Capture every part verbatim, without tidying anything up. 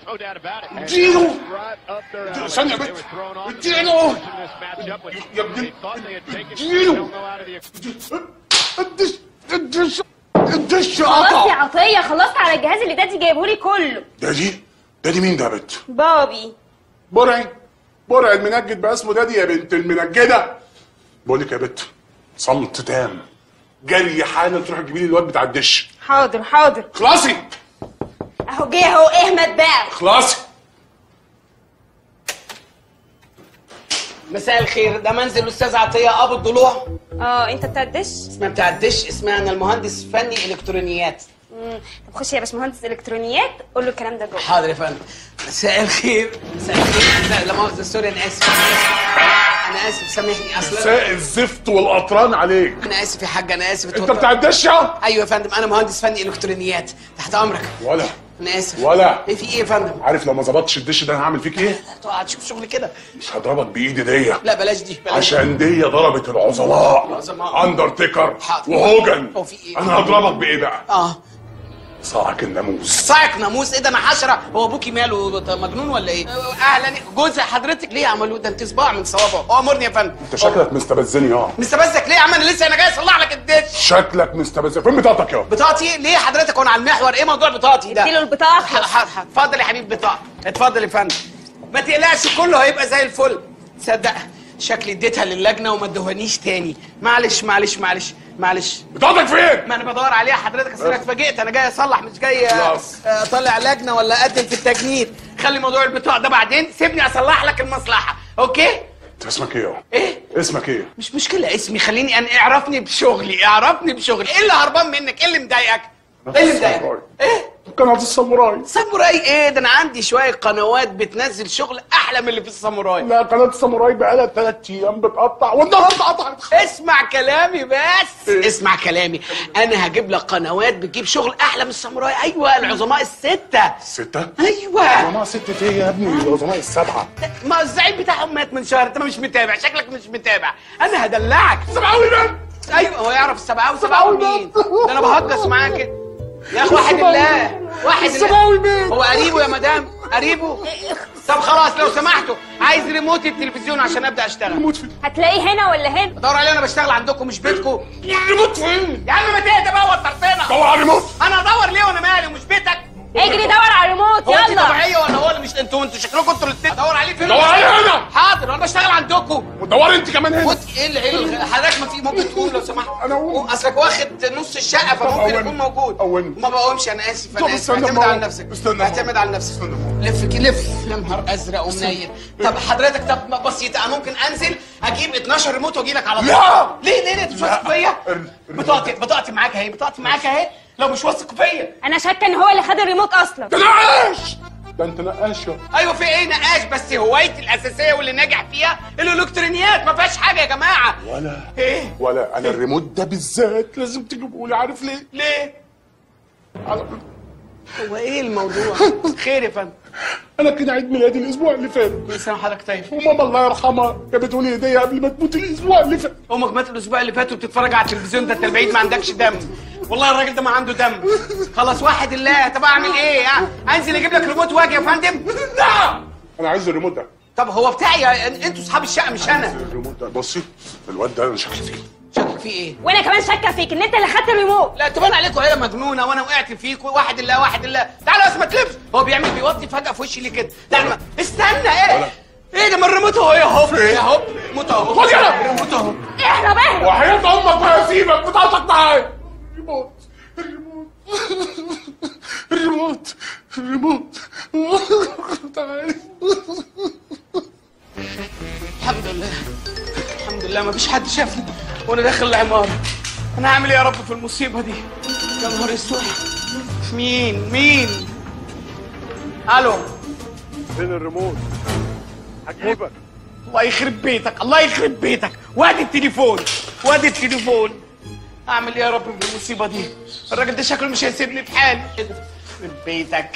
اديله ثانية يا بنت اديله يا ابني اديله الدش الدش الدش قطع. خلاص يا عطيه، خلصت على الجهاز اللي دادي جايبهولي كله. دادي؟ دادي مين ده يا بنت؟ بابي. برعي برعي المنجد بقى اسمه دادي يا بنت المنجده. بقول لك يا بنت صمت تام، جري حالا تروح تجيبي لي الواد بتاع الدش. حاضر حاضر. خلاصي اهو جه اهو، اهمت بقى. خلاصي. مساء الخير، ده منزل الاستاذ عطيه ابو الضلوع. اه انت بتاع الدش؟ اسمها بتاع الدش، اسمها انا المهندس فني الكترونيات. امم طب خش يا باشمهندس الكترونيات قول له الكلام ده جوه. حاضر يا فندم. مساء الخير. مساء الخير. لا مؤاخذه، سوري، انا اسف انا اسف سامحني. اصلا مساء الزفت والقطران عليك. انا اسف يا حاج، انا اسف. انت بتاع الدش يا؟ ايوه يا فندم، انا مهندس فني الكترونيات تحت امرك. ولا انا اسف. ولا ايه في ايه يا فندم؟ عارف لو ما ظبطتش الدش ده انا هعمل فيك ايه؟ لا تقعد تشوف شغل كده. مش هضربك بايدي دي. لا بلاش دي بلاش. عشان دي ضربت العظماء. العظماء. اندرتيكر حاضر. وهوجن. هو في ايه؟ انا هضربك بايه بقى؟ اه صاعق الناموس. صاعق ناموس؟ ايه ده، انا حشره؟ هو ابوكي ماله مجنون ولا ايه؟ اهلا. جوز حضرتك ليه عملوه ده؟ انت صباع من صوابعه. هو امرني يا فندم. انت شكلك مستبزني. اه مستبزك ليه يا عم؟ انا لسه انا جاي اصلح لك الدش. شكلك مستبزني. فين بطاقتك يا؟ بطاقتي ليه حضرتك وانا على المحور؟ ايه موضوع بطاقتي ده؟ اديله البطاقه. اتفضل يا حبيبي بطاقه. اتفضل يا فندم، ما تقلقش كله هيبقى زي الفل. تصدق شكلي اديتها للجنه وما ادوهانيش تاني. معلش معلش معلش معلش. بطاقتك فين؟ ما انا بدور عليها حضرتك، اصل انا اتفاجئت. انا جاي اصلح مش جاي خلاص. اطلع لجنه ولا اقدم في التجنيد. خلي موضوع البطاقه ده بعدين، سيبني اصلح لك المصلحه. اوكي؟ انت اسمك ايه يا؟ ايه؟ اسمك ايه؟ مش مشكله اسمي، خليني انا اعرفني بشغلي، اعرفني بشغلي. ايه اللي هربان منك؟ ايه اللي مضايقك؟ ايه اللي مضايقك؟ ايه؟ قناة الساموراي. ساموراي ايه ده؟ انا عندي شويه قنوات بتنزل شغل احلى من اللي في الساموراي. لا قناة الساموراي بقالها ثلاث ايام بتقطع والنهارده قطعت. اسمع كلامي بس. إيه؟ اسمع كلامي، انا هجيب لك قنوات بتجيب شغل احلى من الساموراي. ايوه العظماء السته. الستة؟ ايوه العظماء ستة ايه يا ابني؟ العظماء السبعة. ما الزعيم بتاعهم مات من شهر. انت مش متابع، شكلك مش متابع. انا هدلعك. سبعاوي مين؟ ايوه هو يعرف السبعاوي. سبعاوي مين؟ ده انا بهجص معاه كده يا اخي. واحد الله واحد السبعاوي مين؟ هو قريبه يا مدام، قريبه. طب خلاص لو سمحتوا، عايز ريموت التلفزيون عشان ابدا اشتغل. ريموت فين؟ هتلاقيه هنا ولا هنا؟ بدور عليه، انا بشتغل عندكم مش بيتكم. ريموت فين؟ يا عم ما تهدى بقى وترتنا. دور على الريموت. انا ادور ليه وانا مالي ومش بيتك؟ اجري دور على الريموت هو انت يلا. طبيعيه ولا هو اللي مش انتوا؟ انتوا شكلكم انتوا الاثنين. ادور عليه فين؟ دور عليه هنا. حاضر انا بشتغل عندكم. ودور انت كمان هنا. وانت ايه اللي ايه اللي حضرتك ما في ممكن تقوم لو سمحت؟ انا اقوم. اصلك واخد نص الشقه فممكن يكون موجود. قومني. ما بقومش، انا اسف طب انا اسف. استنى اعتمد ما على أقوم. نفسك. استنى اعتمد على نفسك. لف كده لف. يا نهار ازرق ومنيل. طب حضرتك طب بسيطه، انا ممكن انزل اجيب اتناشر ريموت واجي لك على طول. لا. ليه ليه ليه انت مش واثق فيا؟ بطاقتي بطاقتي معاك اهي، بطاقتي معاك اهي. لو مش واثق فيا. انا شاكه ان هو اللي خد الريموت اصلا. ده نقاش. ده انت نقاش يا. ايوه في ايه نقاش؟ بس هوايتي الاساسيه واللي ناجح فيها الالكترونيات، ما فيهاش حاجه يا جماعه. ولا ايه؟ ولا انا الريموت ده بالذات لازم تجيبه لي. عارف ليه؟ ليه؟ هو ايه الموضوع؟ خير يا فندم. انا كان عيد ميلادي الاسبوع اللي فات. كل سنه وحضرتك طيب. وماما الله يرحمها جابته لي هديه قبل ما تموت الاسبوع اللي فات. امك ماتت الاسبوع اللي فات وبتتفرج على التلفزيون؟ ده انت البعيد ما عندكش دم. والله الراجل ده ما عنده دم. خلاص واحد الله. طب اعمل ايه؟ ها؟ انزل اجيب لك ريموت واجي يا فندم؟ لا انا عايز الريموت ده. طب هو بتاعي، انتوا اصحاب الشقه مش انا. الريموت ده بصي، الواد ده انا شاكك فيه. شكلك فيه ايه؟ وانا كمان شاكه فيك ان انت اللي خدت الريموت. لا تبان عليكم عيله مجنونه وانا وقعت فيك. واحد الله واحد الله. تعالوا بس ما تلفش. هو بيعمل بيوطي فجاه في وشي ليه كده؟ تعالوا استنى. ايه ايه ده؟ ما الريموت اهو اهو اهو. الريموت اهو. خد يلا. الريموت اهو. اهرب اهرب. وحياة امك ما هسيبك. بطاقتك معايا. الريموت الريموت الريموت الريموت. تعالى. الحمد لله الحمد لله ما فيش حد شافني وانا داخل العماره. انا هعمل ايه يا رب في المصيبه دي؟ يا نهار اسود. مين مين؟ الو. فين الريموت؟ هجيبك. الله يخرب بيتك الله يخرب بيتك. وادي التليفون وادي التليفون. اعمل ايه يا رب في المصيبه دي؟ الراجل ده شكله مش هيسيبني في حالي. يخرب بيتك.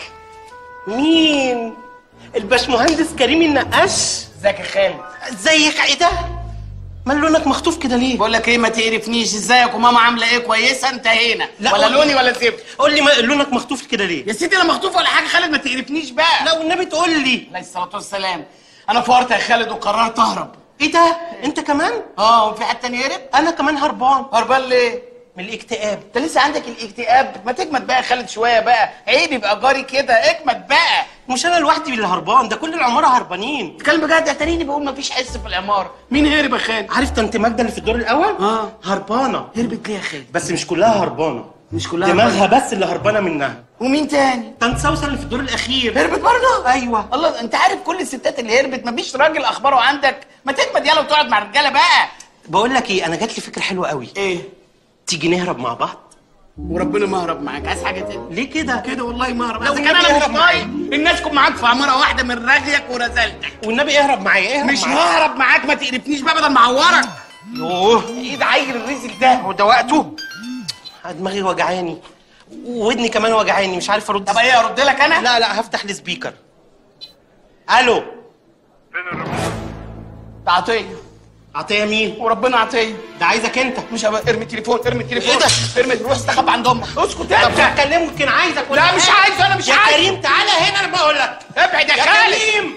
مين؟ الباشمهندس كريم النقاش. ازيك يا خالد؟ ازيك؟ ايه ده؟ مال لونك مخطوف كده ليه؟ بقول لك ايه، ما تقرفنيش. ازيك وماما عامله ايه؟ كويسه؟ انتهينا. ولا لوني ولا زفت. قول لي ما لونك مخطوف كده ليه؟ يا سيدي انا مخطوف ولا حاجه خالد، ما تقرفنيش بقى. لا والنبي تقول لي. عليه الصلاه والسلام. انا فورت يا خالد وقررت اهرب. ايه ده؟ انت كمان؟ اه، وفي حد تاني هرب؟ انا كمان هربان. هربان ليه؟ من الاكتئاب. انت لسه عندك الاكتئاب؟ ما تجمد بقى يا خالد شويه بقى، عيب يبقى جاري كده، اجمد بقى. مش انا لوحدي اللي هربان، ده كل العماره هربانين. تتكلم بجد؟ اتاريني بقول مفيش حس في العماره. مين هرب يا خالد؟ عارف طنط ماجده اللي في الدور الاول؟ اه هربانه. هربت ليه يا خالد؟ بس مش كلها هربانه، مش كلها دماغها بس اللي هربانه منها. ومين تاني؟ طنط سوسن اللي في الدور الاخير. هربت برضه؟ ايوه. الله، انت عارف كل الستات اللي هربت؟ مفيش راجل اخباره عندك؟ ما تجمد يلا وتقعد مع الرجاله بقى. بقول لك ايه، انا جات لي فكره حلوه قوي. ايه؟ تيجي نهرب مع بعض؟ وربنا ما اهرب معاك. عايز حاجه تاني؟ ليه كده؟ كده والله ما اهرب. لو اذا كان النبي انا مش اهرب طايق الناس تكون معاك في عماره واحده من رغيك ورزالتك. والنبي اهرب معايا. اهرب مش معايا. ههرب معاك، ما تقرفنيش بقى بدل ما اعورك. يوه، ايد عيل الرزق ده. هو ده وقته؟ دماغي وجعاني وودني كمان وجعاني، مش عارف ارد. طب ايه، ارد لك انا؟ لا لا، هفتح السبيكر. الو. فين الريموت؟ ده عطيه. عطيه مين؟ وربنا عطيه. ده عايزك انت. مش هبقى. ارمي التليفون، ارمي التليفون. ايه ده؟ ارمي، روح استخبى عند امك. اسكت طب انت. هكلمه، يمكن عايزك ولا لا مش إيه؟ عايز، انا مش يا عايز. كريم تعالى هنا، انا بقول لك. ابعد يا يا خالد. كريم.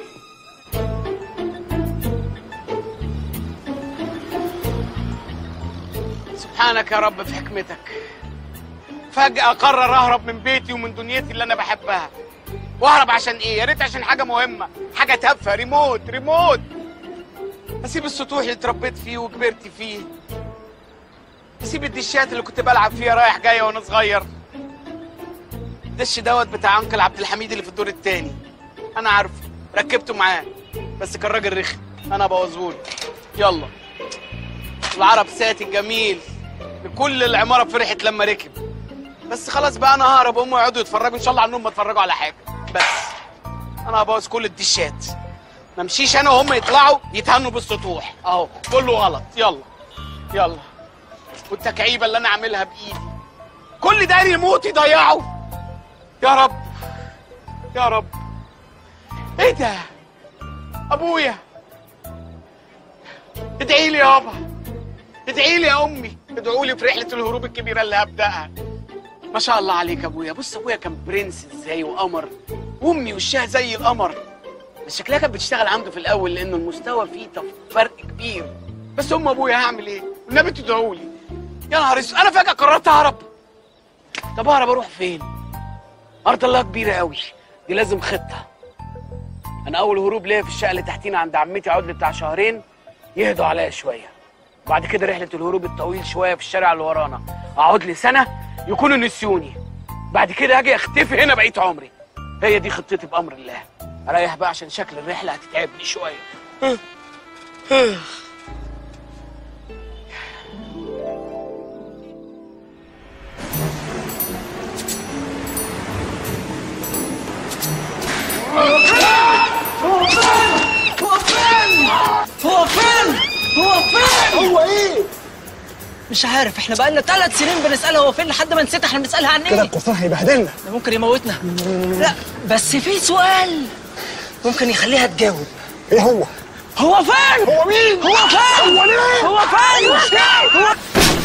سبحانك يا رب في حكمتك. فجأة قرر اهرب من بيتي ومن دنيتي اللي انا بحبها. واهرب عشان ايه؟ يا ريت عشان حاجة مهمة، حاجة تافهة. ريموت ريموت. اسيب السطوح اللي اتربيت فيه وكبرت فيه. اسيب الدشات اللي كنت بلعب فيها رايح جاي وانا صغير. الدش دوت بتاع انكل عبد الحميد اللي في الدور التاني. انا عارفه، ركبته معاه، بس كان راجل رخم، انا بوظهوله. يلا. العرب سات الجميل لكل العماره فرحت لما ركب. بس خلاص بقى، انا ههرب وهم يقعدوا يتفرجوا ان شاء الله عنهم ما اتفرجوا على حاجه. بس انا هبوظ كل الدشات، ما امشيش انا وهم يطلعوا يتهنوا بالسطوح اهو. كله غلط. يلا يلا. والتكعيبه اللي انا عاملها بايدي كل ده ريموت يضيعه. يا رب يا رب. ايه ده؟ ابويا، ادعي لي يابا، ادعي لي يا امي، ادعوا لي في رحله الهروب الكبيره اللي هبداها. ما شاء الله عليك يا ابويا. بص ابويا كان برنس ازاي وقمر، وامي وشها زي القمر. بس شكلها كانت بتشتغل عنده في الاول لانه المستوى فيه فرق كبير. بس ام ابويا هعمل ايه؟ والنبي تدعوا لي. يا نهار اسود، انا فجاه قررت اهرب. طب اهرب اروح فين؟ ارض الله كبيره قوي، دي لازم خطه. انا اول هروب ليا في الشقه اللي تحتينا عند عمتي، اقعد لي بتاع شهرين يهدوا عليا شويه. بعد كده رحله الهروب الطويل شويه في الشارع اللي ورانا، اقعد لي سنه يكونوا نسيوني. بعد كده اجي اختفي هنا بقيت عمري. هي دي خطتي بامر الله. اريح بقى عشان شكل الرحله هتتعبني شويه. هو فين؟ هو فين؟ هو فين؟ هو فين؟ هو ايه؟ مش عارف، احنا بقالنا ثلاث سنين بنسألها هو فين لحد ما نسيت احنا بنسألها عن كده ايه؟ القرصان هيبهدلنا. ده ممكن يموتنا. لا بس في سؤال ممكن يخليها تجاوب. ايه هو؟ هو فين؟ هو مين؟ هو فين؟ هو ليه؟ هو فين؟ هو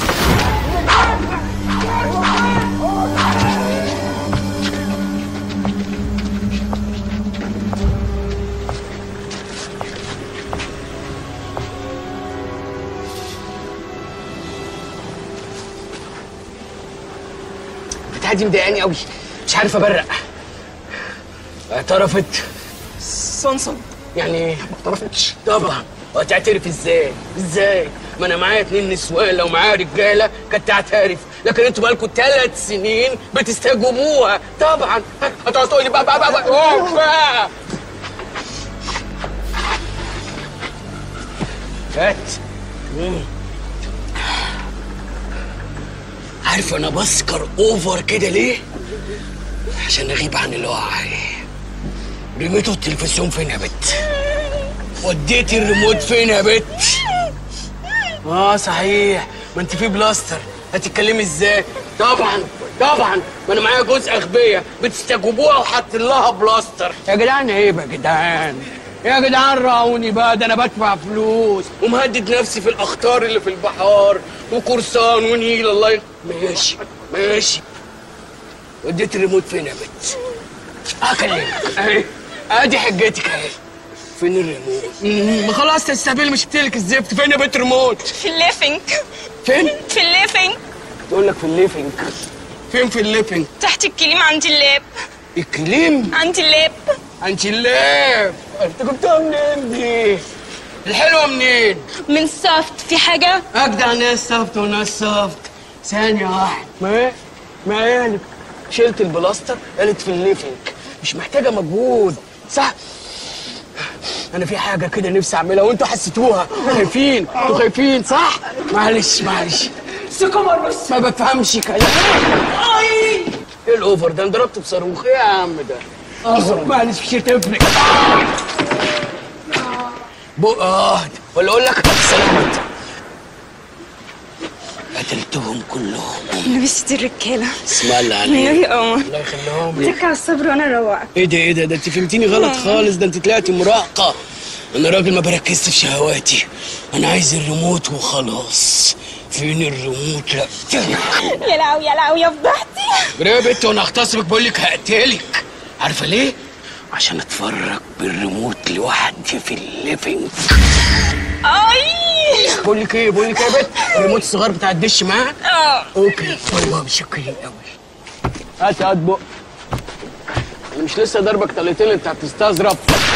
البتاعه دي مضايقاني قوي، مش عارف ابرق. اعترفت؟ صنصن. يعني ايه؟ ما اعترفتش. طبعا. وهتعترف ازاي؟ ازاي؟ ما انا معايا اتنين نسوان، لو معايا رجاله كانت تعترف، لكن انتوا بقالكوا ثلاث سنين بتستجوبوها. طبعا هتقعد تقول لي بقى بقى بقى, بقى. بقى. هات. عارف انا بسكر اوفر كده ليه؟ عشان اغيب عن اللي وقع عليه. رميتوا التلفزيون فين يا بت؟ وديتي الريموت فين يا بت؟ اه صحيح، ما انت في بلاستر، هتتكلمي ازاي؟ طبعا طبعا، ما انا معايا جزء اغبيه بتستجوبوها وحاطين لها بلاستر. يا جدعان عيب يا جدعان، يا جدعان راعوني بقى، ده انا بدفع فلوس ومهدد نفسي في الاخطار اللي في البحار وقرصان ونيل. الله ي... ماشي ماشي. وديت الريموت فين يا بت؟ هكلمك اهي، ادي حجتك اهي. فين الريموت؟ ما خلاص تستهبل، مش بتلك الزفت. فين يا بت الريموت؟ في الليفنج. فين؟ في الليفنج. تقول لك في الليفنج. فين في الليفنج؟ تحت الكليم عند اللاب. الكليم؟ عند اللاب. عند اللاب. انت جبتها منين دي؟ الحلوه منين؟ من سافت. في حاجه؟ اجدع ناس سافت وناس سافت. ثانيه واحده. ما ايه؟ ما ايه؟ شلت البلاستر قالت في الليفنج، مش محتاجه مجهود صح؟ انا في حاجه كده نفسي اعملها وانتوا حسيتوها. خايفين، انتوا خايفين صح؟ معلش معلش. ثقه بس ما بفهمش كلام. اي ايه الاوفر ده؟ انا ضربت بصاروخ. ايه يا عم ده؟ اه معلش مش هتفرق. بقى ولا اقول لك سلامت. قتلتهم كلهم. لبست الرجاله. اسم الله عليك. نيوري قمر. الله يخليهم لك. تك على الصبر وانا اروقك. ايه ده ايه ده ده انت فهمتيني غلط خالص. ده انت طلعتي مراهقه. انا راجل ما بركزش في شهواتي. انا عايز الريموت وخلاص. فين الريموت؟ لا يا لهوي يا لهوي يا فضحتي. يا بنت وانا هغتصبك. بقول لك هقتلك. عارفه ليه؟ عشان اتفرج بالريموت لوحدي في الليفنج. اي بقول لك ايه بقول لك ايه يا بنت، الريموت الصغير بتاع الدش معاك؟ اه اوكي. والله متشكرين قوي. هات هات بق. انا مش لسه ضربك طليتين انت بتستظرف.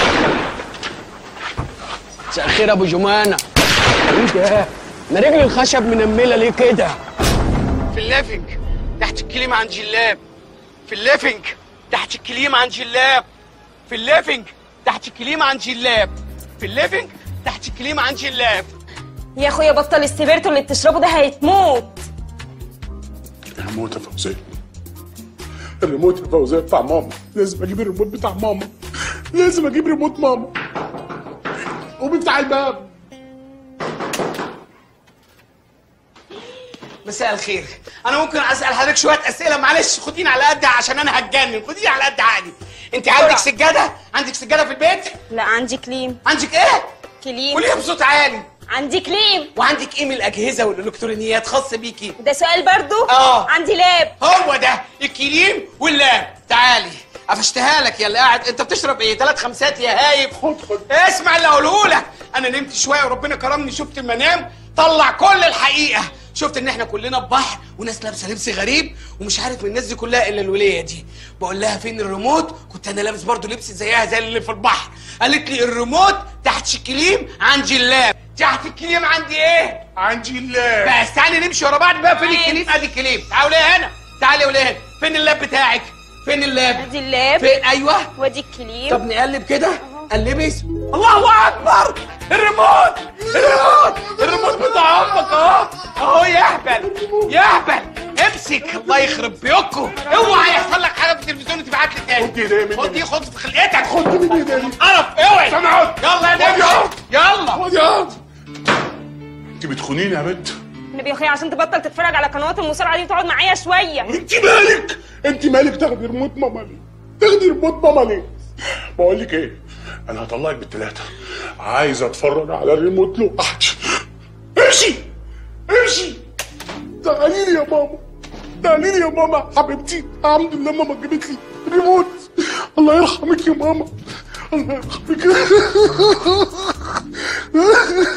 مساء الخير ابو جمانه. انت ايه؟ انا رجلي الخشب منمله ليه كده؟ في الليفنج تحت الكليم عند جلاب. في الليفنج تحت الكليم عند جلاب. في الليفنج تحت الكليم عند جلاب. في الليفنج تحت الكليم عند جلاب. يا اخويا بطل السبيرتو اللي بتشربه ده، هيتموت. الريموت يا فوزيه. الريموت يا فوزيه بتاع ماما. لازم اجيب الريموت بتاع ماما. لازم اجيب ريموت ماما. وبتاع الباب. مساء الخير. انا ممكن اسال حضرتك شويه اسئله؟ معلش خديني على قد عشان انا هتجنن. خديني على قد عقلي. انت عندك سجاده؟ عندك سجاده في البيت؟ لا عندي كليم. عندك ايه؟ كليم. قوليها بصوت عالي. عندي كليم. وعندك ايه من الاجهزه والالكترونيات خاصه بيكي؟ ده سؤال برضو؟ اه عندي لاب. هو ده الكليم واللاب. تعالي قفشتها لك يا اللي قاعد. انت بتشرب ايه؟ ثلاث خمسات يا هايب. خد خد. اسمع اللي هقوله لك. انا نمت شويه وربنا كرمني، شفت المنام طلع كل الحقيقه. شفت ان احنا كلنا في بحر وناس لابسه لبس غريب ومش عارف من الناس دي كلها الا الوليه دي. بقول لها فين الريموت؟ كنت انا لابس برضو لبس زيها زي اللي في البحر. قالت لي الريموت تحت الكليم عند جلاب. تحت الكليم عندي ايه؟ عندي اللاب. بس تعالي نمشي ورا بعض بقى. فين الكليم؟ ادي الكليم. تعالي هنا. تعالي ولا هنا. فين اللاب بتاعك؟ فين اللاب؟ ادي اللاب. فين؟ ايوه. وادي الكليم. طب نقلب كده. قلبي. الله اكبر. الريموت الريموت الريموت بتاع امك اهو اهو. يهبل يهبل. امسك. الله يخرب بيوتكم. اوعى يحصل لك حاجه في التلفزيون وتبعت لي تاني. خد ايديا مني. خد دي. خد في خلقتك. خد من ايديا. قرف. اوعي. سامعك. يلا يا نمشي. يلا. خد يا انت بتخونيني يا بنت. النبي يا اخويا عشان تبطل تتفرج على قنوات المصارعه دي وتقعد معايا شويه. انت مالك؟ انت مالك تاخدي ريموت ماما ليه؟ تاخدي ريموت ماما ليه؟ بقول لك ايه؟ انا هطلعك بالثلاثه. عايز اتفرج على الريموت لوحدي. امشي امشي. تعالي لي يا ماما. تعالي لي يا ماما حبيبتي. الحمد لله ماما جابت لي ريموت. الله يرحمك يا ماما. الله يرحمك.